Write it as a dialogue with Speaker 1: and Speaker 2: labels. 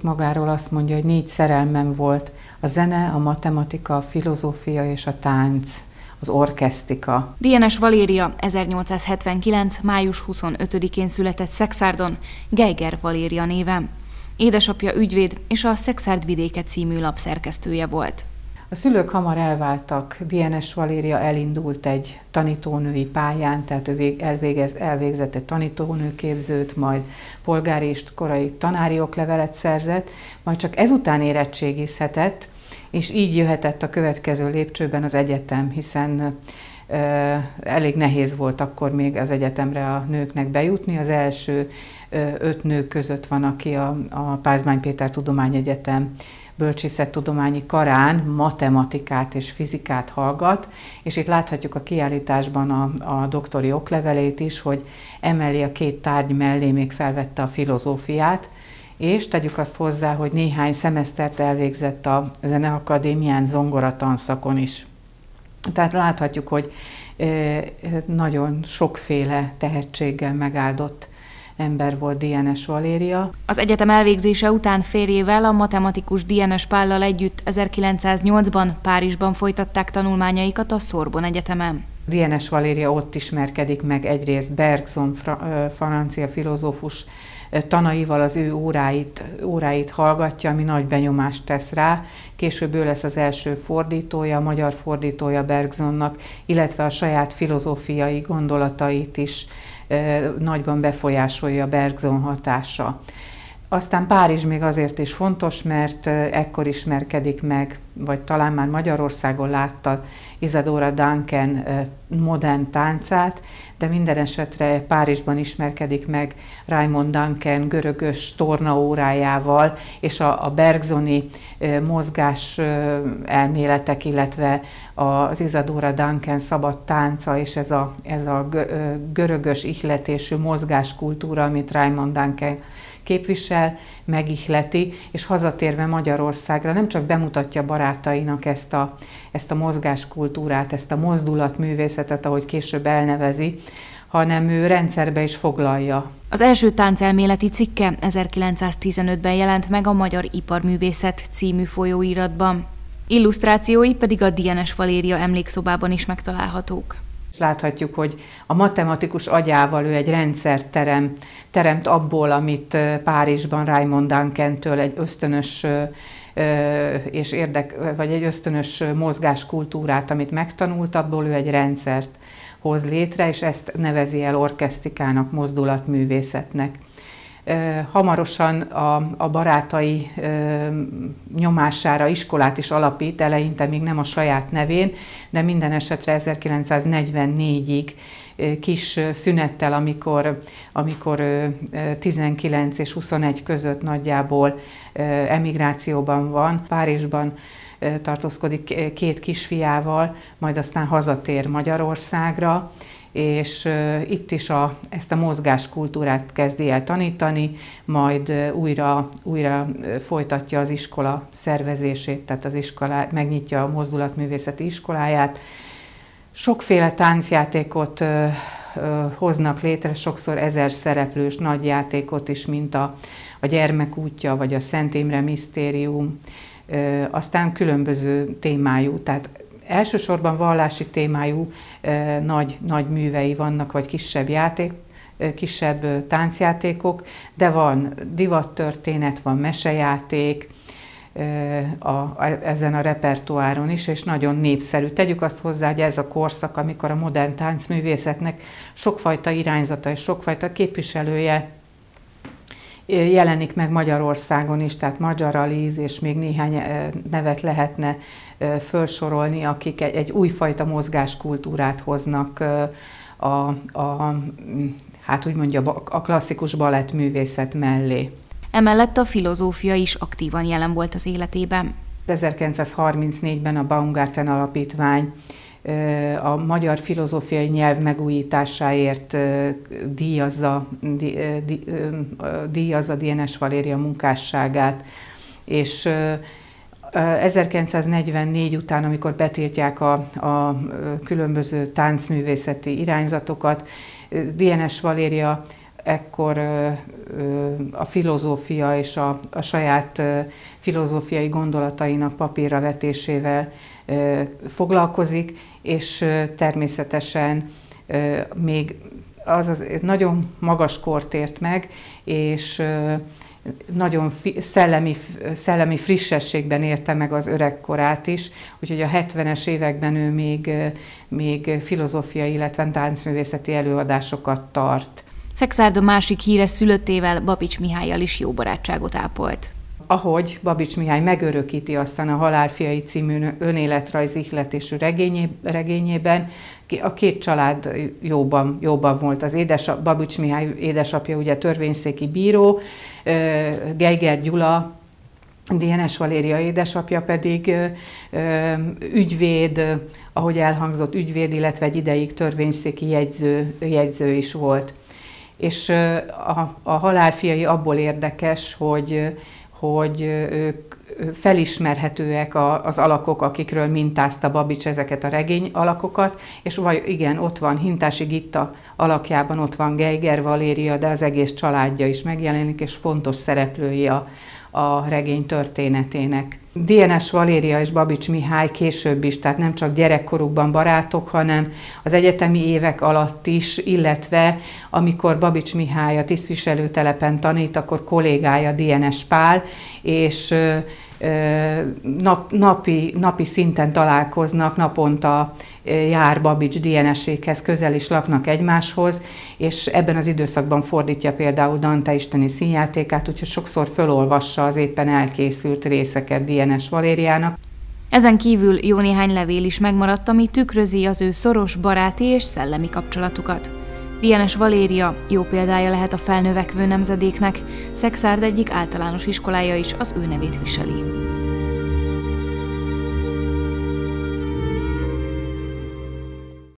Speaker 1: egyik magáról azt mondja, hogy 4 szerelmem volt: a zene, a matematika, a filozófia és a tánc, az orkesztika.
Speaker 2: Dienes Valéria 1879. május 25-én született Szekszárdon, Geiger Valéria néven. Édesapja ügyvéd és a Szekszárd vidéke című lap szerkesztője volt.
Speaker 1: A szülők hamar elváltak, Dienes Valéria elindult egy tanítónői pályán, tehát ő elvégzett egy tanítónőképzőt, majd polgári és korai tanári oklevelet szerzett, majd csak ezután érettségizhetett, és így jöhetett a következő lépcsőben az egyetem, hiszen elég nehéz volt akkor még az egyetemre a nőknek bejutni. Az első 5 nő között van, aki a Pázmány Péter Tudományegyetem bölcsészettudományi karán matematikát és fizikát hallgat, és itt láthatjuk a kiállításban a doktori oklevelét is, hogy emellé a 2 tárgy mellé még felvette a filozófiát, és tegyük azt hozzá, hogy néhány szemesztert elvégzett a Zeneakadémián zongoratanszakon is. Tehát láthatjuk, hogy nagyon sokféle tehetséggel megáldott ember volt Dienes Valéria.
Speaker 2: Az egyetem elvégzése után férjével, a matematikus Dienes Pállal együtt 1908-ban Párizsban folytatták tanulmányaikat a Sorbonne Egyetemen.
Speaker 1: Dienes Valéria ott ismerkedik meg egyrészt Bergson francia filozófus tanaival, az ő óráit hallgatja, ami nagy benyomást tesz rá. Később ő lesz az első fordítója, a magyar fordítója Bergsonnak, illetve a saját filozófiai gondolatait is nagyban befolyásolja Bergson hatása. Aztán Párizs még azért is fontos, mert ekkor ismerkedik meg, vagy talán már Magyarországon látta Isadora Duncan modern táncát, de minden esetre Párizsban ismerkedik meg Raymond Duncan görögös tornaórájával, és a bergsoni mozgás elméletek, illetve az Isadora Duncan szabad tánca, és ez a görögös ihletésű mozgáskultúra, amit Raymond Duncan képvisel, megihleti, és hazatérve Magyarországra nem csak bemutatja barátainak ezt a mozgáskultúrát, ezt a mozdulatművészetet, ahogy később elnevezi, hanem ő rendszerbe is foglalja.
Speaker 2: Az első táncelméleti cikke 1915-ben jelent meg a Magyar Iparművészet című folyóiratban. Illusztrációi pedig a Dienes Valéria emlékszobában is megtalálhatók.
Speaker 1: Láthatjuk, hogy a matematikus agyával ő egy rendszert teremt abból, amit Párizsban Raymond Duncantől egy ösztönös vagy egy ösztönös mozgáskultúrát, amit megtanult, abból ő egy rendszert hoz létre, és ezt nevezi el orkesztikának, mozdulatművészetnek. Hamarosan a barátai nyomására iskolát is alapít, eleinte még nem a saját nevén, de minden esetre 1944-ig kis szünettel, amikor 19 és 21 között nagyjából emigrációban van, Párizsban tartózkodik 2 kisfiával, majd aztán hazatér Magyarországra, és itt is ezt a mozgáskultúrát kezdi el tanítani, majd újra folytatja az iskola szervezését, tehát az iskolát, megnyitja a mozdulatművészeti iskoláját. Sokféle táncjátékot hoznak létre, sokszor 1000 szereplős nagy játékot is, mint a Gyermekútja vagy a Szent Imre Misztérium, aztán különböző témájú, tehát elsősorban vallási témájú nagy művei vannak, vagy kisebb táncjátékok, de van divattörténet, van mesejáték ezen a repertoáron is, és nagyon népszerű. Tegyük azt hozzá, hogy ez a korszak, amikor a modern táncművészetnek sokfajta irányzata és sokfajta képviselője jelenik meg Magyarországon is, tehát Magyar Alíz, és még néhány nevet lehetne felsorolni, akik egy újfajta mozgáskultúrát hoznak hát úgy mondja, a klasszikus balettművészet mellé.
Speaker 2: Emellett a filozófia is aktívan jelen volt az életében.
Speaker 1: 1934-ben a Baumgarten Alapítvány a magyar filozófiai nyelv megújításáért díjazza Dienes Valéria munkásságát, és 1944 után, amikor betiltják a különböző táncművészeti irányzatokat, Dienes Valéria ekkor a filozófia és a saját filozófiai gondolatainak papírra vetésével foglalkozik, és természetesen még az nagyon magas kort ért meg, és nagyon szellemi frissességben érte meg az öregkorát is, úgyhogy a 70-es években ő még filozófiai, illetve táncművészeti előadásokat tart.
Speaker 2: Szekszárd másik híres szülöttével, Babits Mihállyal is jó barátságot ápolt.
Speaker 1: Ahogy Babits Mihály megörökíti aztán a Halálfiai című önéletrajzi ihletésű regényében, a két család jóban volt. Babits Mihály édesapja ugye törvényszéki bíró, Geiger Gyula, Dienes Valéria édesapja pedig ügyvéd, ahogy elhangzott, ügyvéd, illetve egy ideig törvényszéki jegyző is volt. És a Halálfiai abból érdekes, hogy ők felismerhetőek az alakok, akikről mintázta Babits ezeket a regény alakokat, és igen, ott van Hintási Gitta alakjában, ott van Geiger Valéria, de az egész családja is megjelenik, és fontos szereplői a regény történetének. Dienes Valéria és Babits Mihály később is, tehát nem csak gyerekkorukban barátok, hanem az egyetemi évek alatt is, illetve amikor Babits Mihály a tisztviselőtelepen tanít, akkor kollégája Dienes Pál, és napi szinten találkoznak, naponta jár Babits Dienesékhez, közel is laknak egymáshoz, és ebben az időszakban fordítja például Dante isteni színjátékát, úgyhogy sokszor fölolvassa az éppen elkészült részeket Dienes Valériának.
Speaker 2: Ezen kívül jó néhány levél is megmaradt, ami tükrözi az ő szoros baráti és szellemi kapcsolatukat. Dienes Valéria jó példája lehet a felnövekvő nemzedéknek, Szekszárd egyik általános iskolája is az ő nevét viseli.